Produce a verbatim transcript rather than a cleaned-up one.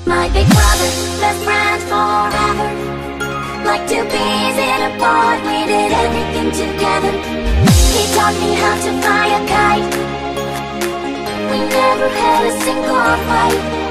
My big brother, best friends forever. Like two peas in a pod, we did everything together. He taught me how to fly a kite. We never had a single fight.